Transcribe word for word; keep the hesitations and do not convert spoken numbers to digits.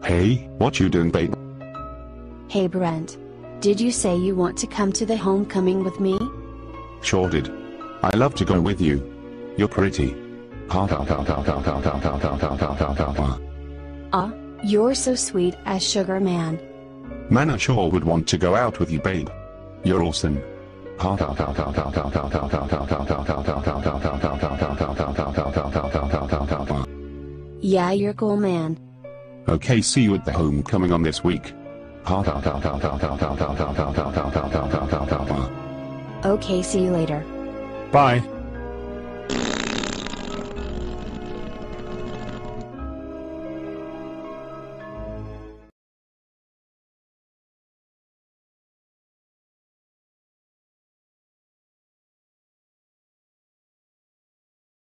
Hey, what you doing, babe? Hey Brent. Did you say you want to come to the homecoming with me? Sure did. I love to go with you. You're pretty. Aw, you're so sweet as sugar man. Man, I sure would want to go out with you, babe. You're awesome. Yeah, you're cool man. Okay, see you at the homecoming on this week. Okay, see you later. Bye.